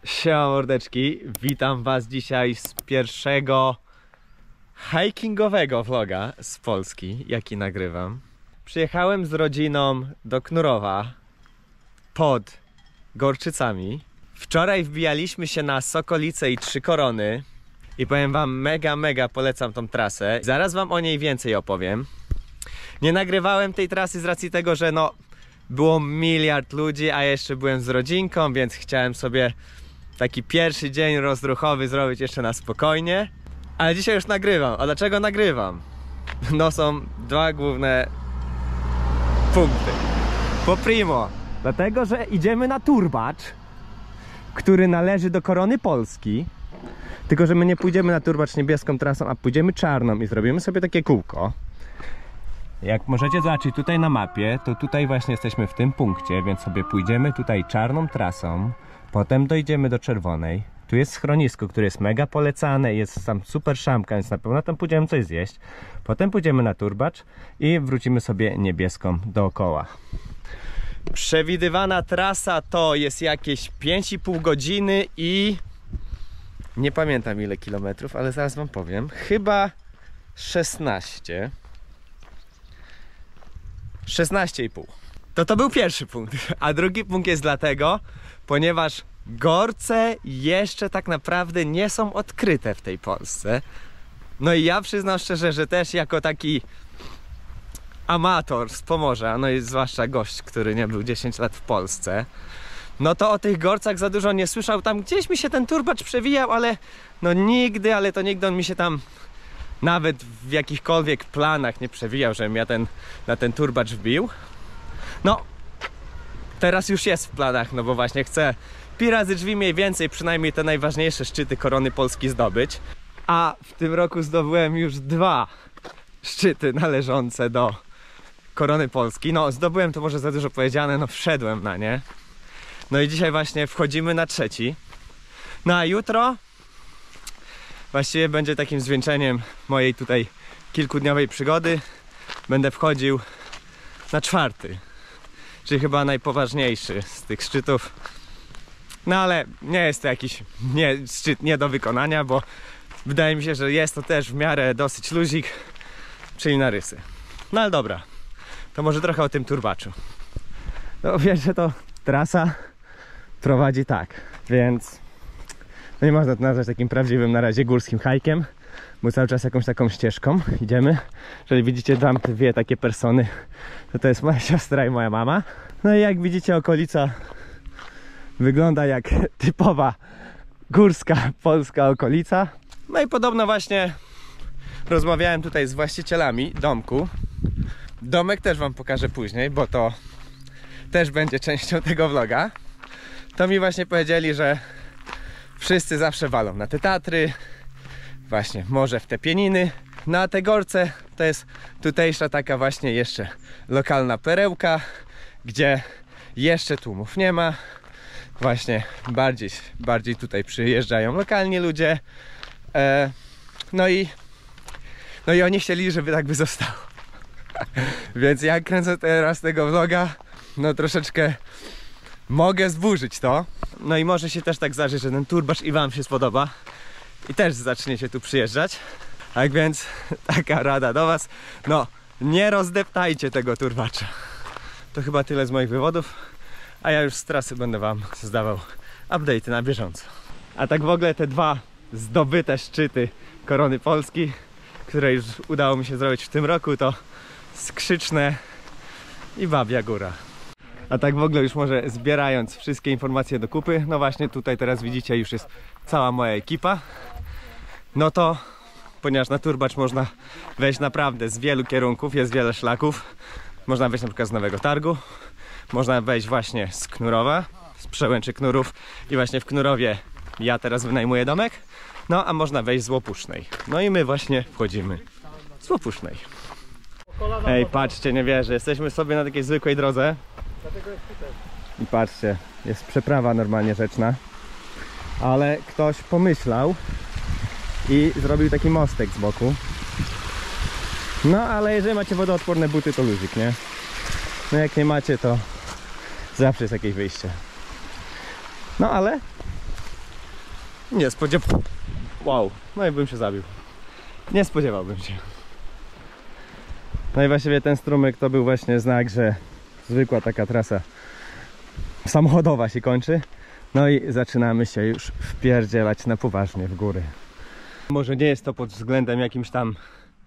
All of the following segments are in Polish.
Siema mordeczki, witam was dzisiaj z pierwszego hikingowego vloga z Polski, jaki nagrywam. Przyjechałem z rodziną do Knurowa pod Gorczycami. Wczoraj wbijaliśmy się na Sokolicę i Trzy Korony i powiem wam, mega polecam tą trasę. Zaraz wam o niej więcej opowiem. Nie nagrywałem tej trasy z racji tego, że było miliard ludzi, a jeszcze byłem z rodzinką, więc chciałem sobie taki pierwszy dzień rozruchowy zrobić jeszcze na spokojnie. Ale dzisiaj już nagrywam. A dlaczego nagrywam? No są dwa główne punkty. Po primo, dlatego, że idziemy na turbacz, który należy do Korony Polski. Tylko, że my nie pójdziemy na turbacz niebieską trasą, a pójdziemy czarną i zrobimy sobie takie kółko. Jak możecie zobaczyć tutaj na mapie, to tutaj właśnie jesteśmy w tym punkcie, więc sobie pójdziemy tutaj czarną trasą. Potem dojdziemy do czerwonej. Tu jest schronisko, które jest mega polecane, jest tam super szamka, więc na pewno tam pójdziemy coś zjeść. Potem pójdziemy na turbacz i wrócimy sobie niebieską dookoła. Przewidywana trasa to jest jakieś 5,5 godziny i... nie pamiętam ile kilometrów, ale zaraz wam powiem. Chyba 16. 16,5. To był pierwszy punkt. A drugi punkt jest dlatego, ponieważ Gorce jeszcze tak naprawdę nie są odkryte w tej Polsce. No i ja przyznam szczerze, że też jako taki amator z Pomorza, no i zwłaszcza gość, który nie był 10 lat w Polsce, no to o tych Gorcach za dużo nie słyszał. Tam gdzieś mi się ten turbacz przewijał, ale no nigdy on mi się tam nawet w jakichkolwiek planach nie przewijał, żebym ja na ten turbacz wbił. No, teraz już jest w planach, no bo właśnie chcę pi razy drzwi mniej więcej, przynajmniej te najważniejsze szczyty Korony Polski zdobyć. A w tym roku zdobyłem już 2 szczyty należące do Korony Polski. No, zdobyłem to może za dużo powiedziane, no wszedłem na nie. No i dzisiaj właśnie wchodzimy na 3. No a jutro właściwie będzie takim zwieńczeniem mojej tutaj kilkudniowej przygody. Będę wchodził na 4. Czyli chyba najpoważniejszy z tych szczytów. No ale nie jest to jakiś szczyt nie do wykonania, bo wydaje mi się, że jest to też w miarę dosyć luzik, czyli na Rysy. No ale dobra, to może trochę o tym turbaczu. No wiesz, że to trasa prowadzi tak, więc no nie można to nazwać takim prawdziwym na razie górskim hajkiem, bo cały czas jakąś taką ścieżką idziemy. Jeżeli widzicie tam dwie takie persony, to jest moja siostra i moja mama. No i jak widzicie, okolica wygląda jak typowa górska polska okolica. No i podobno właśnie rozmawiałem tutaj z właścicielami domku. Domek też wam pokażę później, bo to też będzie częścią tego vloga. To mi właśnie powiedzieli, że wszyscy zawsze walą na te Tatry, właśnie może w te Pieniny. No a te Gorce to jest tutejsza taka właśnie jeszcze lokalna perełka, gdzie jeszcze tłumów nie ma. Właśnie bardziej tutaj przyjeżdżają lokalni ludzie. No i oni chcieli, żeby tak by zostało. Więc ja kręcę teraz tego vloga, no troszeczkę mogę zburzyć to. No i może się też tak zdarzyć, że ten turbacz i wam się spodoba i też zaczniecie tu przyjeżdżać. Tak więc taka rada do was, no nie rozdeptajcie tego turbacza. To chyba tyle z moich wywodów, a ja już z trasy będę wam zdawał update'y na bieżąco. A tak w ogóle te 2 zdobyte szczyty Korony Polski, które już udało mi się zrobić w tym roku, to Skrzyczne i Babia Góra. A tak w ogóle już może zbierając wszystkie informacje do kupy, no właśnie tutaj teraz widzicie, już jest cała moja ekipa. No to, ponieważ na turbacz można wejść naprawdę z wielu kierunków, jest wiele szlaków. Można wejść na przykład z Nowego Targu, można wejść właśnie z Knurowa, z Przełęczy Knurów i właśnie w Knurowie ja teraz wynajmuję domek. No a można wejść z Łopusznej. No i my właśnie wchodzimy z Łopusznej. Ej, patrzcie, nie wierzę, jesteśmy sobie na takiej zwykłej drodze. I patrzcie, jest przeprawa normalnie rzeczna. Ale ktoś pomyślał i zrobił taki mostek z boku. No ale jeżeli macie wodoodporne buty, to luzik, nie? No jak nie macie, to zawsze jest jakieś wyjście. No ale Nie spodziewałem. Wow, no i bym się zabił. Nie spodziewałbym się. No i właściwie ten strumyk to był właśnie znak, że zwykła taka trasa samochodowa się kończy. No i zaczynamy się już wpierdzielać na poważnie w góry. Może nie jest to pod względem jakimś tam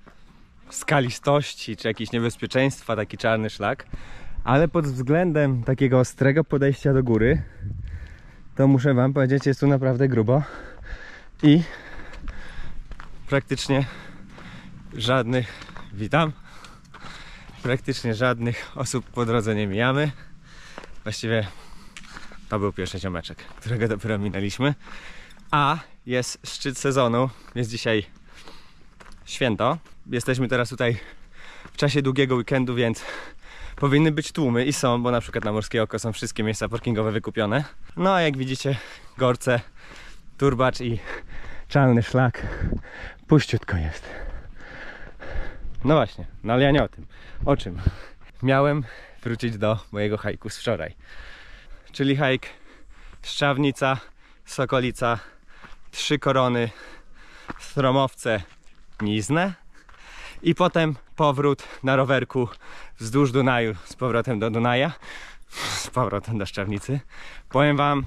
skalistości czy jakiegoś niebezpieczeństwa taki czarny szlak, ale pod względem takiego ostrego podejścia do góry to muszę wam powiedzieć, jest tu naprawdę grubo i praktycznie żadnych, witam, praktycznie żadnych osób po drodze nie mijamy. Właściwie to był pierwszy ziomeczek, którego dopiero minęliśmy, a jest szczyt sezonu, jest dzisiaj święto. Jesteśmy teraz tutaj w czasie długiego weekendu, więc powinny być tłumy i są, bo na przykład na Morskie Oko są wszystkie miejsca parkingowe wykupione. No a jak widzicie, Gorce, Turbacz i czarny szlak puściutko jest. No właśnie, no ale ja nie o tym. O czym? Miałem wrócić do mojego hajku z wczoraj. Czyli hajk Szczawnica, Sokolica, Trzy Korony, Stromowce, Nizne i potem powrót na rowerku wzdłuż Dunaju z powrotem do Dunaja, z powrotem do Szczawnicy. Powiem wam,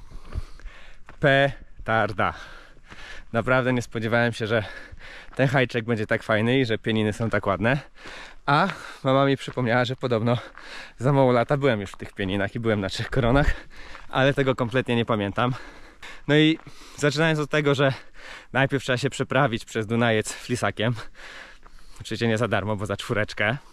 petarda. Naprawdę nie spodziewałem się, że ten hajczek będzie tak fajny i że pieniny są tak ładne. A mama mi przypomniała, że podobno za mało lata byłem już w tych pieninach i byłem na Trzech Koronach, ale tego kompletnie nie pamiętam. No i zaczynając od tego, że najpierw trzeba się przeprawić przez Dunajec flisakiem. Oczywiście nie za darmo, bo za 4,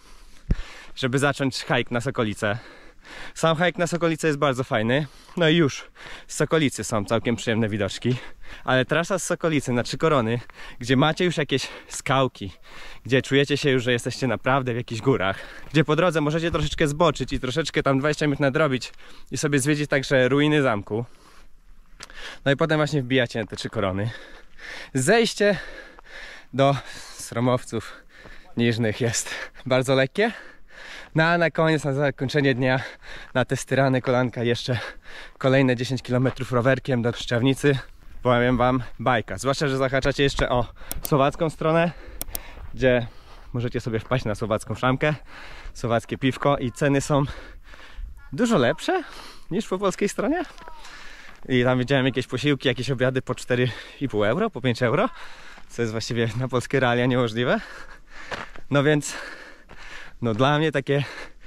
żeby zacząć hajk na Sokolicę. Sam hajk na Sokolicę jest bardzo fajny. No i już z Sokolicy są całkiem przyjemne widoczki. Ale trasa z Sokolicy na Trzy Korony, gdzie macie już jakieś skałki, gdzie czujecie się już, że jesteście naprawdę w jakichś górach, gdzie po drodze możecie troszeczkę zboczyć i troszeczkę tam 20 minut nadrobić i sobie zwiedzić także ruiny zamku. No i potem właśnie wbijacie na te Trzy Korony. Zejście do Stromowców Niżnych jest bardzo lekkie. No a na koniec, na zakończenie dnia, na te styrane kolanka jeszcze kolejne 10 km rowerkiem do Szczawnicy. Powiem wam, bajka. Zwłaszcza, że zahaczacie jeszcze o słowacką stronę, gdzie możecie sobie wpaść na słowacką szamkę, słowackie piwko i ceny są dużo lepsze niż po polskiej stronie. I tam widziałem jakieś posiłki, jakieś obiady po 4,5 euro, po 5 euro, co jest właściwie na polskie realia niemożliwe. No więc no dla mnie takie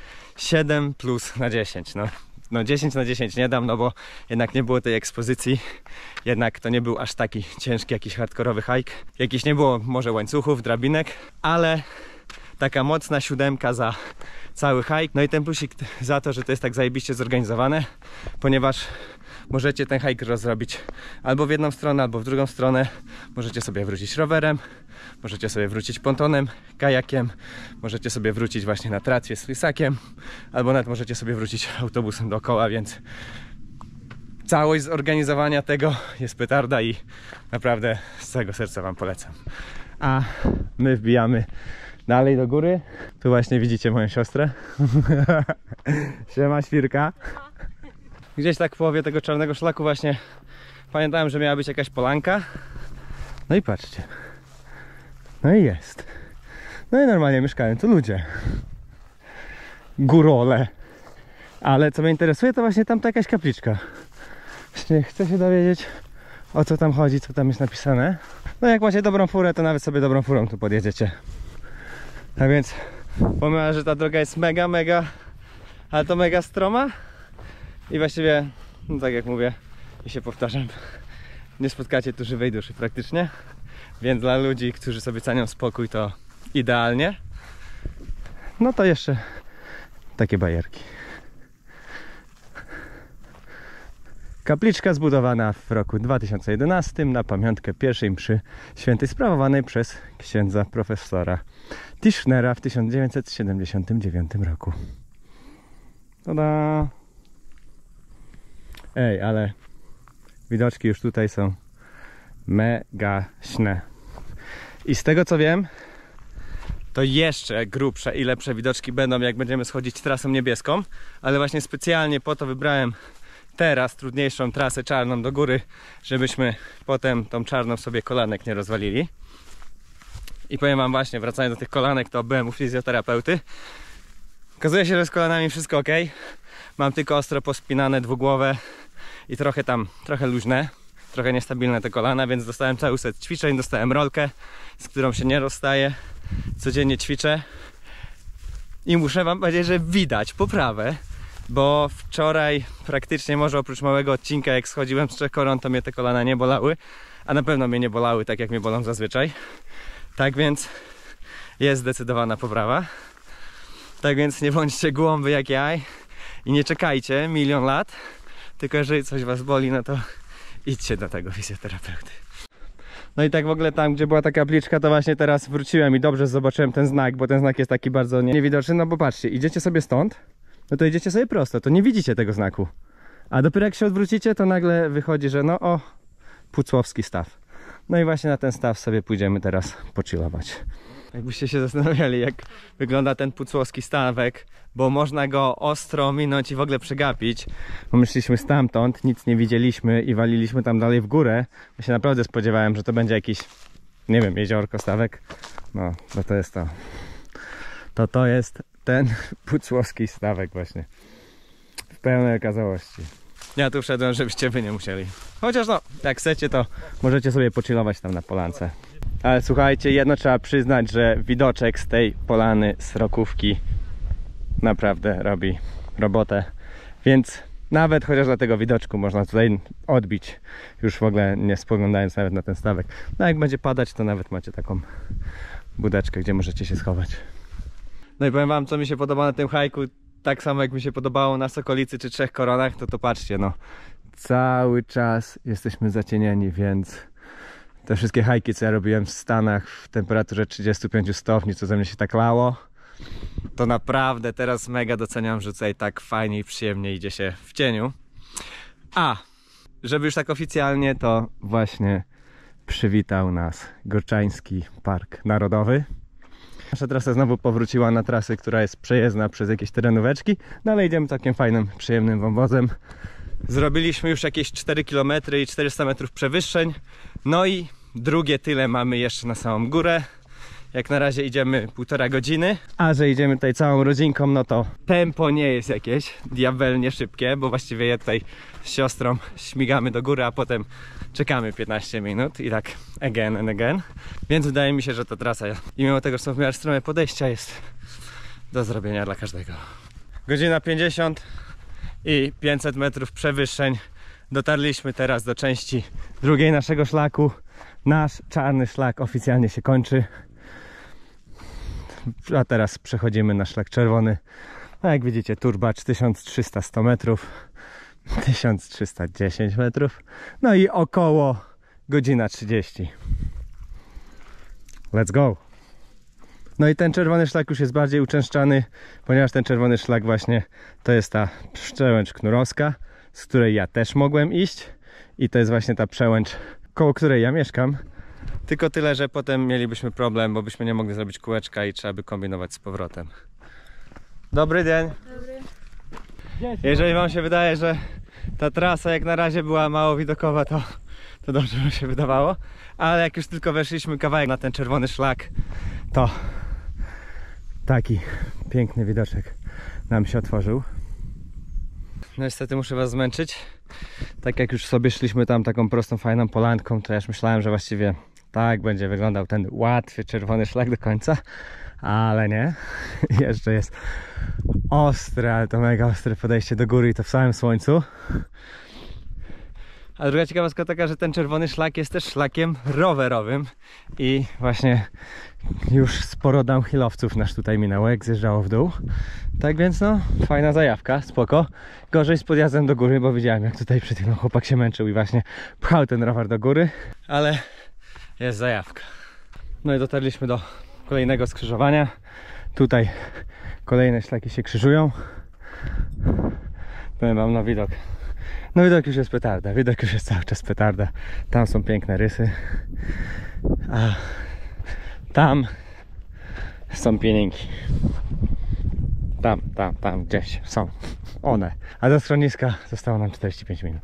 7 plus na 10. No 10 na 10 nie dam, no bo jednak nie było tej ekspozycji. Jednak to nie był aż taki ciężki jakiś hardkorowy hike. Jakiś nie było może łańcuchów, drabinek, ale taka mocna 7 za cały hike. No i ten plusik za to, że to jest tak zajebiście zorganizowane, ponieważ możecie ten hike rozrobić albo w jedną stronę, albo w drugą stronę. Możecie sobie wrócić rowerem, możecie sobie wrócić pontonem, kajakiem, możecie sobie wrócić właśnie na tratwie z flisakiem, albo nawet możecie sobie wrócić autobusem dookoła, więc całość zorganizowania tego jest petarda i naprawdę z całego serca wam polecam. A my wbijamy dalej do góry. Tu właśnie widzicie moją siostrę. Siema, świrka. Gdzieś tak w połowie tego czarnego szlaku właśnie pamiętałem, że miała być jakaś polanka. No i patrzcie. No i jest. No i normalnie mieszkają tu ludzie. Górole. Ale co mnie interesuje, to właśnie tamta jakaś kapliczka. Właśnie chcę się dowiedzieć, o co tam chodzi, co tam jest napisane. No jak macie dobrą furę, to nawet sobie dobrą furą tu podjedziecie. Tak więc pomimo, że ta droga jest mega, ale to mega stroma. I właściwie, no tak jak mówię i się powtarzam, nie spotkacie tu żywej duszy praktycznie. Więc dla ludzi, którzy sobie cenią spokój, to idealnie. No to jeszcze takie bajerki. Kapliczka zbudowana w roku 2011 na pamiątkę pierwszej mszy świętej sprawowanej przez księdza profesora Tischnera w 1979 roku. Tada! Ej, ale widoczki już tutaj są mega śne. I z tego co wiem, to jeszcze grubsze i lepsze widoczki będą, jak będziemy schodzić trasą niebieską, ale właśnie specjalnie po to wybrałem teraz trudniejszą trasę czarną do góry, żebyśmy potem tą czarną sobie kolanek nie rozwalili. I powiem wam właśnie, wracając do tych kolanek, to byłem u fizjoterapeuty. Okazuje się, że z kolanami wszystko ok. Mam tylko ostro pospinane dwugłowe i trochę luźne, trochę niestabilne te kolana, więc dostałem cały set ćwiczeń, dostałem rolkę, z którą się nie rozstaję. Codziennie ćwiczę i muszę wam powiedzieć, że widać poprawę, bo wczoraj praktycznie może oprócz małego odcinka, jak schodziłem z 3 koron, to mnie te kolana nie bolały, a na pewno mnie nie bolały tak jak mnie bolą zazwyczaj. Tak więc jest zdecydowana poprawa. Tak więc nie bądźcie głąby jak ja i nie czekajcie 1 000 000 lat, tylko jeżeli coś was boli, no to idźcie do tego fizjoterapeuty. No i tak w ogóle tam, gdzie była ta kapliczka, to właśnie teraz wróciłem i dobrze zobaczyłem ten znak, bo ten znak jest taki bardzo niewidoczny. No bo patrzcie, idziecie sobie stąd, no to idziecie sobie prosto, to nie widzicie tego znaku. A dopiero jak się odwrócicie, to nagle wychodzi, że no o, Pucłowski staw. No i właśnie na ten staw sobie pójdziemy teraz pochillować. Jakbyście się zastanawiali, jak wygląda ten pucłowski stawek, bo można go ostro minąć i w ogóle przegapić, bo my szliśmy stamtąd, nic nie widzieliśmy i waliliśmy tam dalej w górę. Ja się naprawdę spodziewałem, że to będzie jakiś, nie wiem, jeziorko, stawek. No, to jest to. To jest ten pucłowski stawek właśnie. W pełnej okazałości. Ja tu wszedłem, żebyście wy nie musieli. Chociaż no, jak chcecie, to możecie sobie pochillować tam na polance. Ale słuchajcie, jedno trzeba przyznać, że widoczek z tej polany Srokówki naprawdę robi robotę. Więc nawet chociaż dla tego widoczku można tutaj odbić, już w ogóle nie spoglądając nawet na ten stawek. No jak będzie padać, to nawet macie taką budeczkę, gdzie możecie się schować. No i powiem wam, co mi się podoba na tym hajku, tak samo jak mi się podobało na Sokolicy czy 3 koronach, to patrzcie, no cały czas jesteśmy zacienieni, więc te wszystkie hajki, co ja robiłem w Stanach w temperaturze 35 stopni, co ze mnie się tak lało, to naprawdę teraz mega doceniam, że tutaj tak fajnie i przyjemnie idzie się w cieniu. A, żeby już tak oficjalnie, to właśnie przywitał nas Gorczański Park Narodowy. Nasza trasa znowu powróciła na trasę, która jest przejezdna przez jakieś terenóweczki, no ale idziemy takim fajnym, przyjemnym wąwozem. Zrobiliśmy już jakieś 4 km i 400 metrów przewyższeń, no i drugie tyle mamy jeszcze na samą górę. Jak na razie idziemy 1,5 godziny, a że idziemy tutaj całą rodzinką, no to tempo nie jest jakieś diabelnie szybkie, bo właściwie ja tutaj z siostrą śmigamy do góry, a potem czekamy 15 minut i tak again and again. Więc wydaje mi się, że ta trasa, i mimo tego, że są w miarę strome podejścia, jest do zrobienia dla każdego. Godzina 50 i 500 metrów przewyższeń. Dotarliśmy teraz do części drugiej naszego szlaku. Nasz czarny szlak oficjalnie się kończy. A teraz przechodzimy na szlak czerwony. No jak widzicie, turbacz 1300 metrów, 1310 metrów, no i około godzina 30. Let's go! No i ten czerwony szlak już jest bardziej uczęszczany, ponieważ ten czerwony szlak właśnie to jest ta przełęcz Knurowska, z której ja też mogłem iść, i to jest właśnie ta przełęcz, koło której ja mieszkam. Tylko tyle, że potem mielibyśmy problem, bo byśmy nie mogli zrobić kółeczka i trzeba by kombinować z powrotem. Dobry dzień. Dobry. Jeżeli wam się wydaje, że ta trasa jak na razie była mało widokowa, to dobrze mi się wydawało. Ale jak już tylko weszliśmy kawałek na ten czerwony szlak, to taki piękny widoczek nam się otworzył. No niestety muszę was zmęczyć. Tak jak już sobie szliśmy tam taką prostą, fajną polanką, to ja już myślałem, że właściwie tak będzie wyglądał ten łatwy czerwony szlak do końca, ale nie. Jeszcze jest ostre, ale to mega ostre podejście do góry i to w samym słońcu. A druga ciekawostka taka, że ten czerwony szlak jest też szlakiem rowerowym i właśnie już sporo downhillowców nas tutaj minęło, jak zjeżdżało w dół. Tak więc no, fajna zajawka, spoko. Gorzej z podjazdem do góry, bo widziałem, jak tutaj przed chwilą chłopak się męczył i właśnie pchał ten rower do góry, ale jest zajawka. No i dotarliśmy do kolejnego skrzyżowania. Tutaj kolejne szlaki się krzyżują. Powiem wam, no widok. No widok już jest petarda, widok już jest cały czas petarda. Tam są piękne rysy, a tam są pieninki. Tam gdzieś są one. A do schroniska zostało nam 45 minut.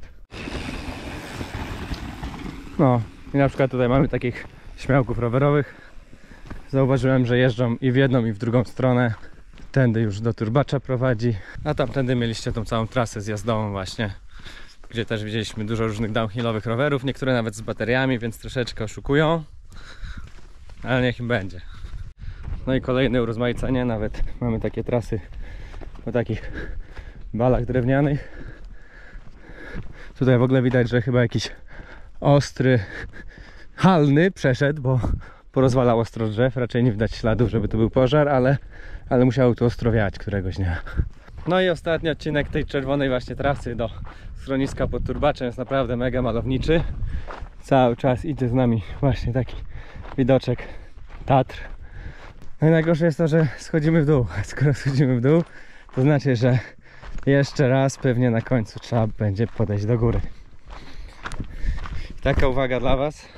No i na przykład tutaj mamy takich śmiałków rowerowych. Zauważyłem, że jeżdżą i w jedną i w drugą stronę. Tędy już do Turbacza prowadzi. A tamtędy mieliście tą całą trasę zjazdową właśnie, gdzie też widzieliśmy dużo różnych downhillowych rowerów, niektóre nawet z bateriami, więc troszeczkę oszukują. Ale niech im będzie. No i kolejne urozmaicenie, nawet mamy takie trasy o takich balach drewnianych. Tutaj w ogóle widać, że chyba jakiś ostry halny przeszedł, bo porozwalał ostro drzew. Raczej nie widać śladów, żeby to był pożar, ale musiało tu ostro wiać któregoś dnia. No i ostatni odcinek tej czerwonej właśnie trasy do schroniska pod Turbaczem jest naprawdę mega malowniczy. Cały czas idzie z nami właśnie taki widoczek Tatr. No i najgorsze jest to, że schodzimy w dół. A skoro schodzimy w dół, to znaczy, że jeszcze raz pewnie na końcu trzeba będzie podejść do góry. I taka uwaga dla Was.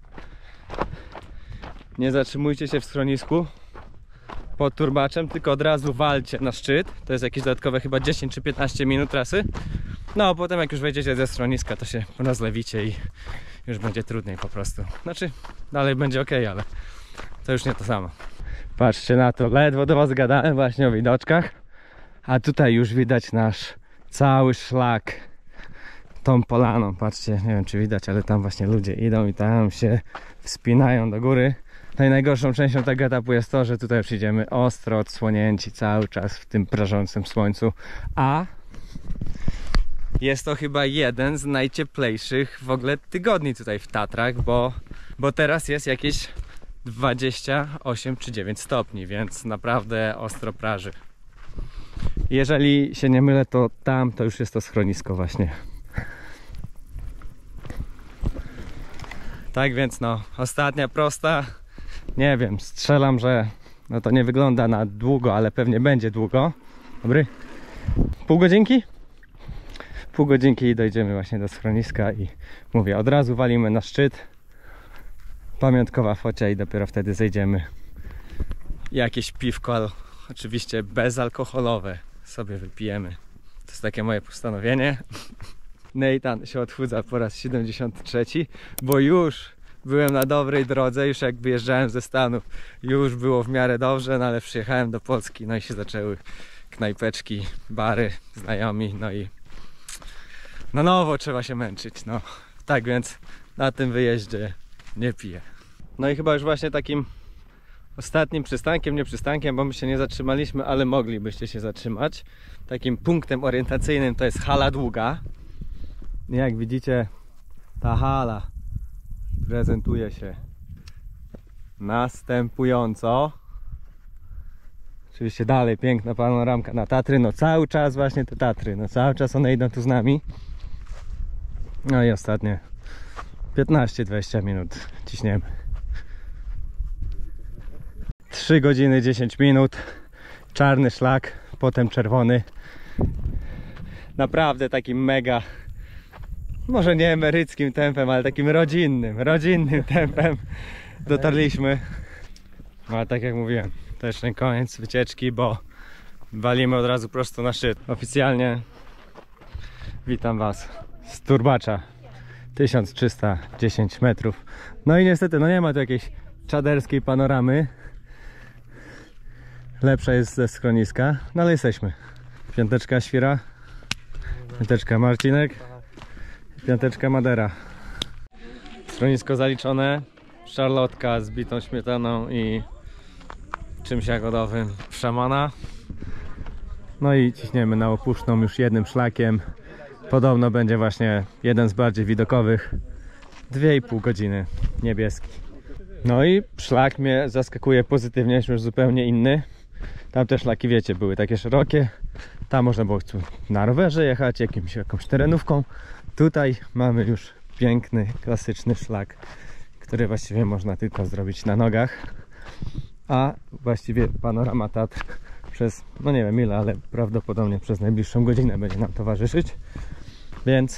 Nie zatrzymujcie się w schronisku pod Turbaczem, tylko od razu walcie na szczyt. To jest jakieś dodatkowe chyba 10 czy 15 minut trasy. No a potem jak już wejdziecie ze schroniska, to się rozlewicie i już będzie trudniej po prostu. Znaczy, dalej będzie ok, ale to już nie to samo. Patrzcie na to, ledwo do Was gadałem właśnie o widoczkach, a tutaj już widać nasz cały szlak tą polaną. Patrzcie, nie wiem czy widać, ale tam właśnie ludzie idą i tam się wspinają do góry. No i najgorszą częścią tego etapu jest to, że tutaj przyjdziemy ostro odsłonięci cały czas w tym prażącym słońcu, a jest to chyba jeden z najcieplejszych w ogóle tygodni tutaj w Tatrach, bo teraz jest jakieś 28 czy 9 stopni, więc naprawdę ostro praży. Jeżeli się nie mylę, to tam to już jest to schronisko właśnie. Tak więc no, ostatnia prosta. Nie wiem, strzelam, że no to nie wygląda na długo, ale pewnie będzie długo. Dobry? Pół godzinki? Pół godzinki i dojdziemy właśnie do schroniska i mówię, od razu walimy na szczyt. Pamiątkowa focia i dopiero wtedy zejdziemy. Jakieś piwko, oczywiście bezalkoholowe, sobie wypijemy. To jest takie moje postanowienie. Nathan się odchudza po raz 73, bo już byłem na dobrej drodze, już jak wyjeżdżałem ze Stanów, już było w miarę dobrze, no ale przyjechałem do Polski, no i się zaczęły knajpeczki, bary, znajomi, no i na nowo trzeba się męczyć, no. Tak więc na tym wyjeździe nie piję. No i chyba już właśnie takim ostatnim przystankiem, nie przystankiem, bo my się nie zatrzymaliśmy, ale moglibyście się zatrzymać. Takim punktem orientacyjnym to jest Hala Długa. Jak widzicie, ta hala prezentuje się następująco. Oczywiście dalej piękna panoramka na Tatry, no cały czas właśnie te Tatry, no cały czas one idą tu z nami. No i ostatnie 15-20 minut ciśniemy. 3 godziny 10 minut, czarny szlak, potem czerwony. Naprawdę takim mega, może nie emeryckim tempem, ale takim rodzinnym tempem dotarliśmy. Ale tak jak mówiłem, to jeszcze nie koniec wycieczki, bo walimy od razu prosto na szczyt. Oficjalnie witam Was z Turbacza, 1310 metrów. No i niestety, no nie ma tu jakiejś czaderskiej panoramy. Lepsza jest ze schroniska, no ale jesteśmy. Piąteczka Świra, piąteczka Marcinek, piąteczka Madera. Schronisko zaliczone, szarlotka z bitą śmietaną i czymś jagodowym szamana. No i ciśniemy na Opuszczną już jednym szlakiem. Podobno będzie właśnie jeden z bardziej widokowych. 2,5 godziny, niebieski. No i szlak mnie zaskakuje pozytywnie, już zupełnie inny. Tam te szlaki, wiecie, były takie szerokie. Tam można było na rowerze jechać, jakąś terenówką. Tutaj mamy już piękny, klasyczny szlak, który właściwie można tylko zrobić na nogach. A właściwie panorama Tatr przez, no nie wiem ile, ale prawdopodobnie przez najbliższą godzinę będzie nam towarzyszyć. Więc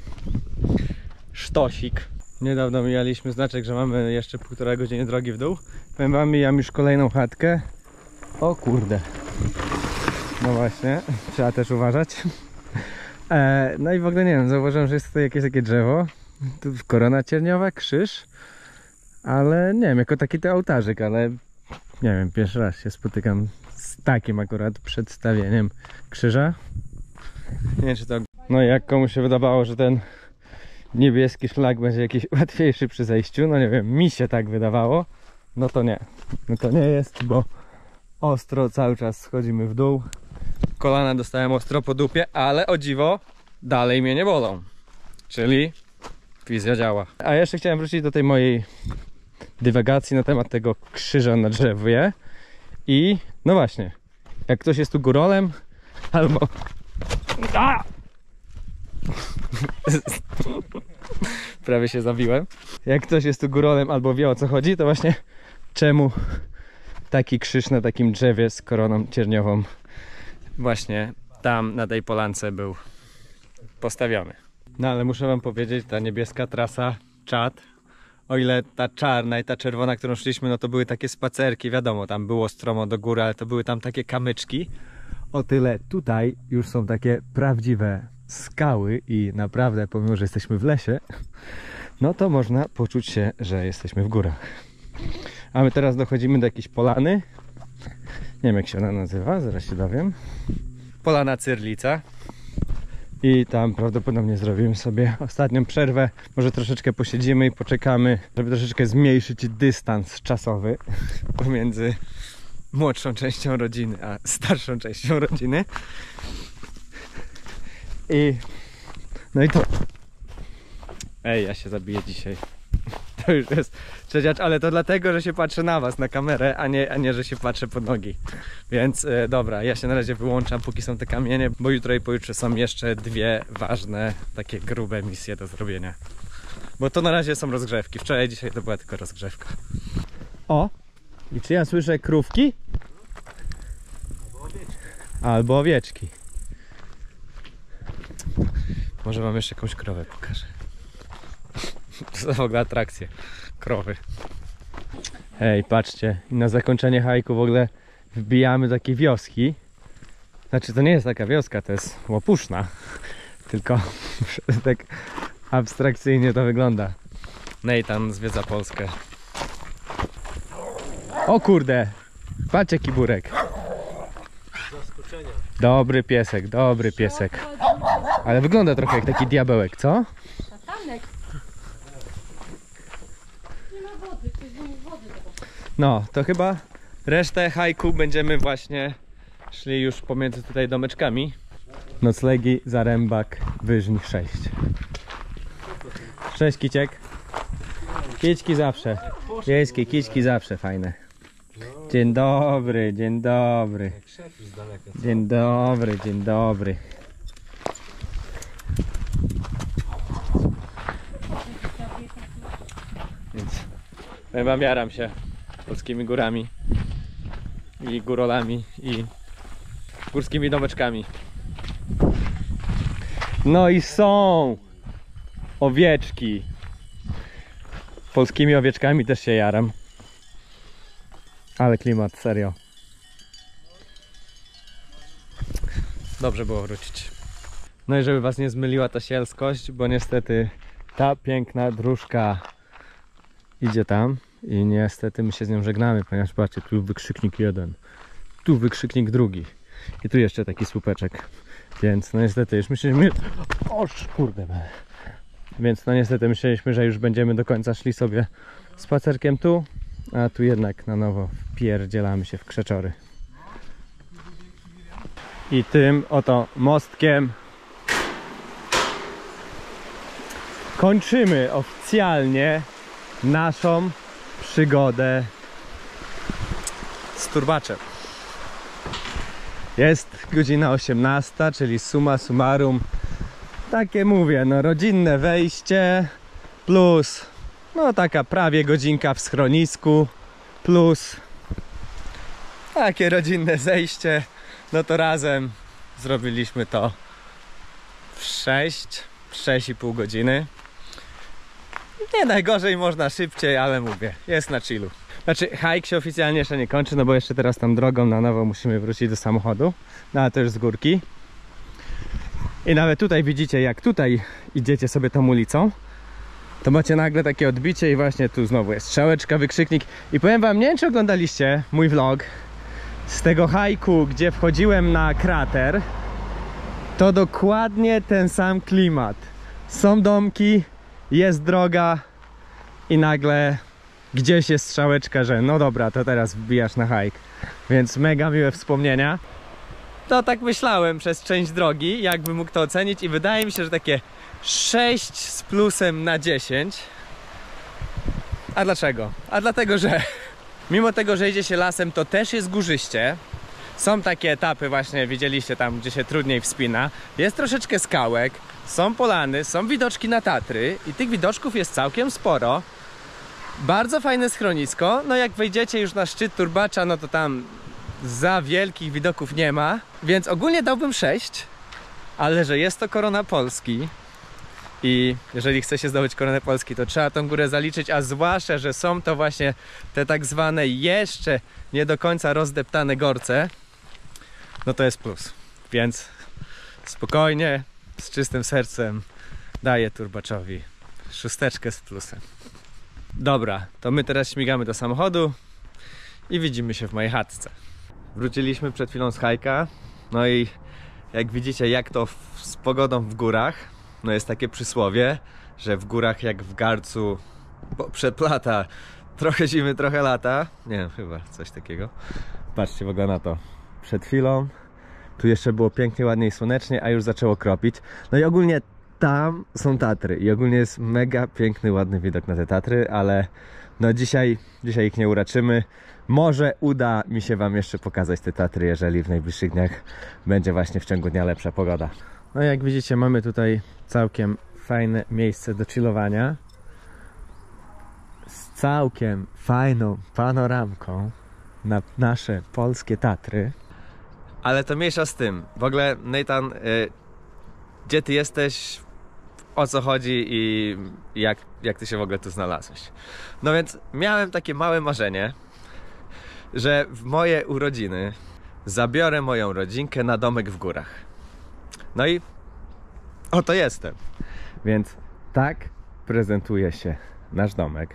sztosik. Niedawno mijaliśmy znaczek, że mamy jeszcze 1,5 godziny drogi w dół. Powiem wam, mijam już kolejną chatkę. O kurde. No właśnie, trzeba też uważać. No i w ogóle nie wiem, zauważyłem, że jest tutaj jakieś takie drzewo. Tu korona cierniowa, krzyż. Ale nie wiem, jako taki to ołtarzyk, ale nie wiem, pierwszy raz się spotykam z takim akurat przedstawieniem krzyża. Nie wiem, czy to... No i jak komuś się wydawało, że ten niebieski szlak będzie jakiś łatwiejszy przy zejściu, no nie wiem, mi się tak wydawało. No to nie. No to nie jest, bo ostro cały czas schodzimy w dół. Kolana dostałem ostro po dupie, ale o dziwo dalej mnie nie bolą. Czyli fizja działa. A jeszcze chciałem wrócić do tej mojej dywagacji na temat tego krzyża na drzewie. I no właśnie, jak ktoś jest tu górolem albo... Prawie się zabiłem. Jak ktoś jest tu górolem albo wie, o co chodzi, to właśnie czemu taki krzyż na takim drzewie z koroną cierniową właśnie tam na tej polance był postawiony. No ale muszę wam powiedzieć, ta niebieska trasa, czad, o ile ta czarna i ta czerwona, którą szliśmy, no to były takie spacerki, wiadomo, tam było stromo do góry, ale to były tam takie kamyczki. O tyle tutaj już są takie prawdziwe skały i naprawdę, pomimo że jesteśmy w lesie, no to można poczuć się, że jesteśmy w górach. A my teraz dochodzimy do jakiejś polany. Nie wiem, jak się ona nazywa, zaraz się dowiem. Polana Cyrlica. I tam prawdopodobnie zrobimy sobie ostatnią przerwę. Może troszeczkę posiedzimy i poczekamy, żeby troszeczkę zmniejszyć dystans czasowy pomiędzy młodszą częścią rodziny a starszą częścią rodziny. No i to... Ej, ja się zabiję dzisiaj. To już jest trzecia, ale to dlatego, że się patrzę na was, na kamerę, a nie, że się patrzę pod nogi. Więc dobra, ja się na razie wyłączam, póki są te kamienie, bo jutro i pojutrze są jeszcze dwie ważne, takie grube misje do zrobienia. Bo to na razie są rozgrzewki. Wczoraj, dzisiaj to była tylko rozgrzewka. O! I czy ja słyszę krówki? Albo owieczki. Może wam jeszcze jakąś krowę pokażę. To są w ogóle atrakcje. Krowy. Hej, patrzcie. I na zakończenie hajku w ogóle wbijamy do takiej wioski. Znaczy to nie jest taka wioska, to jest Łopuszna. Tylko tak abstrakcyjnie to wygląda. Nathan zwiedza Polskę. O kurde! Patrzcie, kiburek. Dobry piesek, dobry piesek. Ale wygląda trochę jak taki diabełek, co? Tatanek. Nie ma wody, ktoś do wody. No, to chyba resztę hajku będziemy właśnie szli już pomiędzy tutaj domeczkami. Noclegi, Zarębak, Wyżń 6. Cześć, Kiciek. Kićki zawsze. Wiejskie kićki zawsze fajne. Dzień dobry, dzień dobry. Dzień dobry, dzień dobry. Więc chyba miaram się polskimi górami i górolami i górskimi domeczkami. No i są owieczki. Polskimi owieczkami też się jaram. Ale klimat, serio. Dobrze było wrócić. No i żeby was nie zmyliła ta sielskość, bo niestety ta piękna dróżka idzie tam i niestety my się z nią żegnamy, ponieważ patrzcie, tu wykrzyknik jeden, tu wykrzyknik drugi i tu jeszcze taki słupeczek, więc no niestety już myśleliśmy, oż kurde, więc no niestety myśleliśmy, że już będziemy do końca szli sobie spacerkiem tu, a tu jednak na nowo wpierdzielamy się w krzeczory. I tym oto mostkiem kończymy oficjalnie naszą przygodę z turbaczem. Jest godzina 18, czyli summa summarum, takie mówię, no rodzinne wejście plus no taka prawie godzinka w schronisku plus takie rodzinne zejście, no to razem zrobiliśmy to w 6,5 godziny. Nie najgorzej, można szybciej, ale mówię, jest na chillu. Znaczy, hike się oficjalnie jeszcze nie kończy, no bo jeszcze teraz tam drogą na nowo musimy wrócić do samochodu. No ale to już z górki. I nawet tutaj widzicie, jak tutaj idziecie sobie tą ulicą, to macie nagle takie odbicie i właśnie tu znowu jest strzałeczka, wykrzyknik. I powiem wam, nie wiem czy oglądaliście mój vlog z tego hajku, gdzie wchodziłem na krater. To dokładnie ten sam klimat. Są domki, jest droga i nagle gdzieś jest strzałeczka, że no dobra, to teraz wbijasz na hike. Więc mega miłe wspomnienia. To tak myślałem przez część drogi, jakbym mógł to ocenić, i wydaje mi się, że takie 6 z plusem na 10. A dlaczego? A dlatego, że mimo tego, że idzie się lasem, to też jest górzyście. Są takie etapy właśnie, widzieliście tam, gdzie się trudniej wspina. Jest troszeczkę skałek, są polany, są widoczki na Tatry i tych widoczków jest całkiem sporo. Bardzo fajne schronisko. No jak wejdziecie już na szczyt Turbacza, no to tam za wielkich widoków nie ma. Więc ogólnie dałbym 6, ale że jest to korona Polski i jeżeli chce się zdobyć koronę Polski, to trzeba tą górę zaliczyć, a zwłaszcza, że są to właśnie te tak zwane jeszcze nie do końca rozdeptane gorce, no to jest plus. Więc spokojnie, z czystym sercem daję Turbaczowi 6 z plusem. Dobra, to my teraz śmigamy do samochodu i widzimy się w mojej chatce. Wróciliśmy przed chwilą z hajka, no i jak widzicie, jak to z pogodą w górach, no jest takie przysłowie, że w górach jak w garcu przeplata, trochę zimy, trochę lata. Nie wiem, chyba coś takiego. Patrzcie w ogóle na to. Przed chwilą tu jeszcze było pięknie, ładnie i słonecznie, a już zaczęło kropić. No i ogólnie tam są Tatry i ogólnie jest mega piękny, ładny widok na te Tatry, ale no dzisiaj ich nie uraczymy. Może uda mi się wam jeszcze pokazać te Tatry, jeżeli w najbliższych dniach będzie właśnie w ciągu dnia lepsza pogoda. No jak widzicie, mamy tutaj całkiem fajne miejsce do chillowania z całkiem fajną panoramką na nasze polskie Tatry. Ale to mniejsza z tym. W ogóle, Nathan, gdzie ty jesteś, o co chodzi i jak ty się w ogóle tu znalazłeś? No więc miałem takie małe marzenie, że w moje urodziny zabiorę moją rodzinkę na domek w górach. No i oto jestem. Więc tak prezentuje się nasz domek.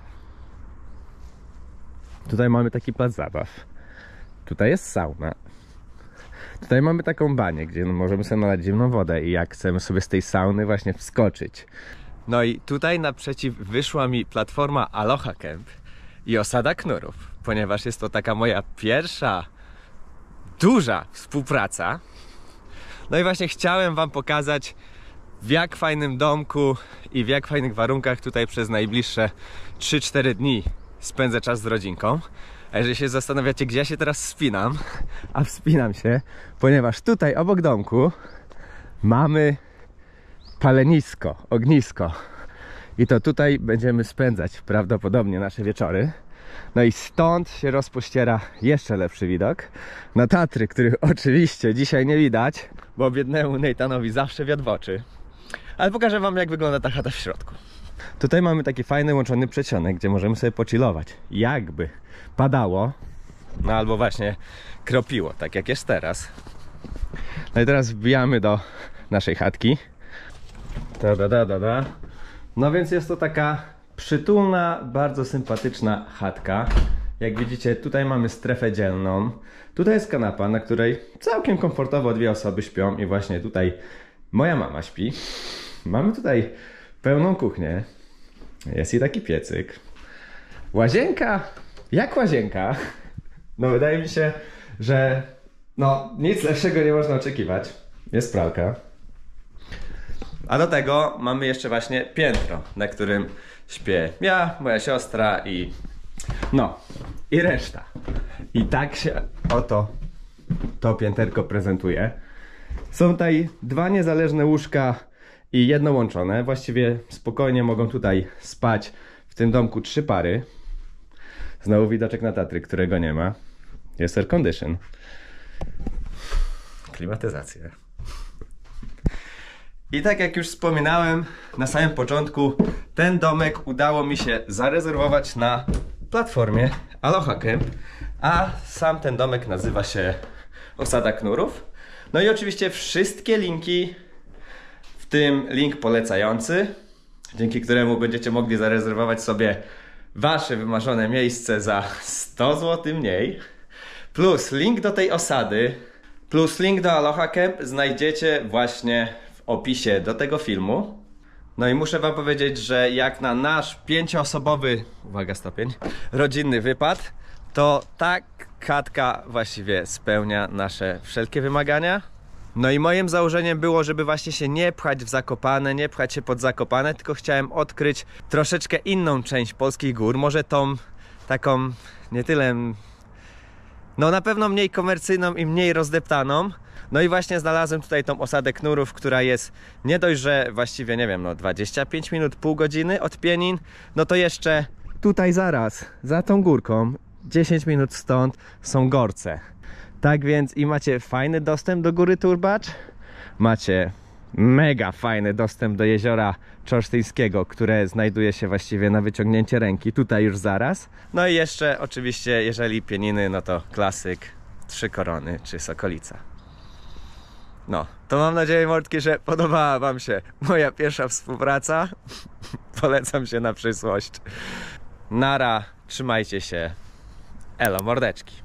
Tutaj mamy taki plac zabaw. Tutaj jest sauna. Tutaj mamy taką banię, gdzie możemy sobie nalać zimną wodę i jak chcemy sobie z tej sauny właśnie wskoczyć. No i tutaj naprzeciw wyszła mi platforma Aloha Camp i osada Knurów, ponieważ jest to taka moja pierwsza duża współpraca. No i właśnie chciałem wam pokazać, w jak fajnym domku i w jak fajnych warunkach tutaj przez najbliższe 3-4 dni spędzę czas z rodzinką. A jeżeli się zastanawiacie, gdzie ja się teraz wspinam, a wspinam się, ponieważ tutaj obok domku mamy palenisko, ognisko. I to tutaj będziemy spędzać prawdopodobnie nasze wieczory. No i stąd się rozpościera jeszcze lepszy widok na Tatry, których oczywiście dzisiaj nie widać, bo biednemu Nathanowi zawsze wiatr w oczy. Ale pokażę wam, jak wygląda ta chata w środku. Tutaj mamy taki fajny łączony przedsionek, gdzie możemy sobie pochillować. Jakby padało, no albo właśnie kropiło, tak jak jest teraz. No i teraz wbijamy do naszej chatki. No więc jest to taka przytulna, bardzo sympatyczna chatka. Jak widzicie, tutaj mamy strefę dzielną. Tutaj jest kanapa, na której całkiem komfortowo 2 osoby śpią i właśnie tutaj moja mama śpi. Mamy tutaj pełną kuchnię. Jest i taki piecyk. Łazienka, jak łazienka. No wydaje mi się, że no nic lepszego nie można oczekiwać. Jest pralka. A do tego mamy jeszcze właśnie piętro, na którym śpię ja, moja siostra i no, i reszta. I tak się oto to pięterko prezentuje. Są tutaj 2 niezależne łóżka i jedno łączone. Właściwie spokojnie mogą tutaj spać w tym domku 3 pary. Znowu widoczek na Tatry, którego nie ma. Jest air condition. Klimatyzacja. I tak jak już wspominałem na samym początku, ten domek udało mi się zarezerwować na platformie Aloha Camp, a sam ten domek nazywa się Osada Knurów. No i oczywiście wszystkie linki, w tym link polecający, dzięki któremu będziecie mogli zarezerwować sobie wasze wymarzone miejsce za 100 zł mniej, plus link do tej osady, plus link do Aloha Camp znajdziecie właśnie w opisie do tego filmu. No i muszę wam powiedzieć, że jak na nasz 5-osobowy, uwaga stopień, rodzinny wypad, to ta chatka właściwie spełnia nasze wszelkie wymagania. No i moim założeniem było, żeby właśnie się nie pchać w Zakopane, nie pchać się pod Zakopane, tylko chciałem odkryć troszeczkę inną część polskich gór, może tą taką nie tyle, no na pewno mniej komercyjną i mniej rozdeptaną. No i właśnie znalazłem tutaj tą Osadę Knurów, która jest nie dość, że właściwie nie wiem, no 25 minut, pół godziny od Pienin, no to jeszcze tutaj zaraz, za tą górką, 10 minut stąd są Gorce. Tak więc i macie fajny dostęp do góry Turbacz, macie mega fajny dostęp do jeziora Czorsztyńskiego, które znajduje się właściwie na wyciągnięcie ręki, tutaj już zaraz. No i jeszcze oczywiście, jeżeli Pieniny, no to klasyk, Trzy Korony czy Sokolica. No, to mam nadzieję, mordki, że podobała wam się moja pierwsza współpraca. Polecam się na przyszłość. Nara, trzymajcie się. Elo, mordeczki.